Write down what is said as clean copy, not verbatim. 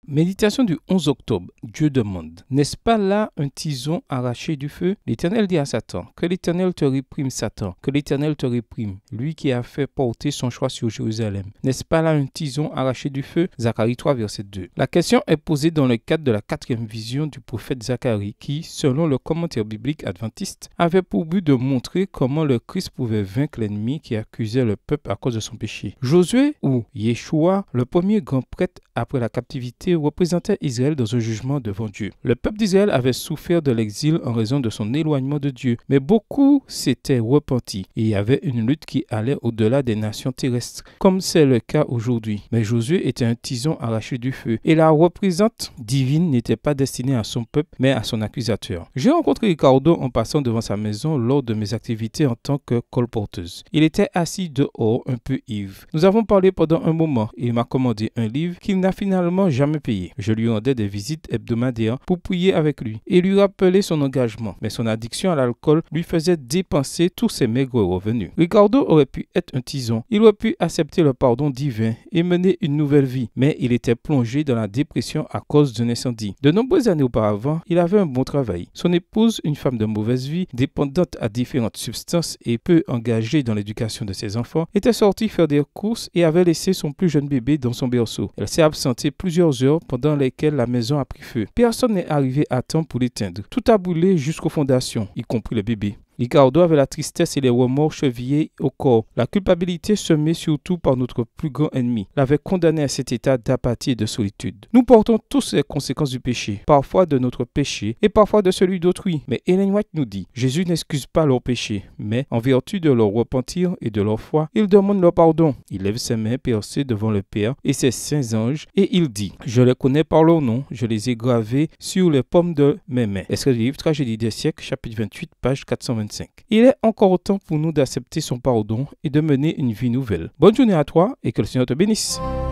Méditation du 11 octobre. Dieu demande. N'est-ce pas là un tison arraché du feu? L'Éternel dit à Satan, que l'Éternel te réprime, Satan, que l'Éternel te réprime, lui qui a fait porter son choix sur Jérusalem. N'est-ce pas là un tison arraché du feu? Zacharie 3, verset 2. La question est posée dans le cadre de la quatrième vision du prophète Zacharie qui, selon le commentaire biblique adventiste, avait pour but de montrer comment le Christ pouvait vaincre l'ennemi qui accusait le peuple à cause de son péché. Josué ou Yeshua, le premier grand prêtre après la captivité, représentait Israël dans un jugement devant Dieu. Le peuple d'Israël avait souffert de l'exil en raison de son éloignement de Dieu, mais beaucoup s'étaient repentis et il y avait une lutte qui allait au-delà des nations terrestres, comme c'est le cas aujourd'hui. Mais Josué était un tison arraché du feu et la représentante divine n'était pas destinée à son peuple, mais à son accusateur. J'ai rencontré Ricardo en passant devant sa maison lors de mes activités en tant que colporteuse. Il était assis dehors, un peu ivre. Nous avons parlé pendant un moment et il m'a commandé un livre qu'il n'a finalement jamais payé. Je lui rendais des visites hebdomadaires pour prier avec lui et lui rappeler son engagement. Mais son addiction à l'alcool lui faisait dépenser tous ses maigres revenus. Ricardo aurait pu être un tison. Il aurait pu accepter le pardon divin et mener une nouvelle vie. Mais il était plongé dans la dépression à cause d'un incendie. De nombreuses années auparavant, il avait un bon travail. Son épouse, une femme de mauvaise vie, dépendante à différentes substances et peu engagée dans l'éducation de ses enfants, était sortie faire des courses et avait laissé son plus jeune bébé dans son berceau. Elle s'est absentée plusieurs heures pendant lesquelles la maison a pris feu. Personne n'est arrivé à temps pour l'éteindre. Tout a brûlé jusqu'aux fondations, y compris le bébé. Ricardo avait la tristesse et les remords chevillés au corps. La culpabilité semée surtout par notre plus grand ennemi l'avait condamné à cet état d'apathie et de solitude. Nous portons tous les conséquences du péché, parfois de notre péché et parfois de celui d'autrui. Mais Ellen White nous dit, Jésus n'excuse pas leurs péchés, mais en vertu de leur repentir et de leur foi, il demande leur pardon. Il lève ses mains percées devant le Père et ses saints anges et il dit, je les connais par leur nom, je les ai gravés sur les paumes de mes mains. Extrait du livre Tragédie des siècles, chapitre 28, page 425. Il est encore temps pour nous d'accepter son pardon et de mener une vie nouvelle. Bonne journée à toi et que le Seigneur te bénisse.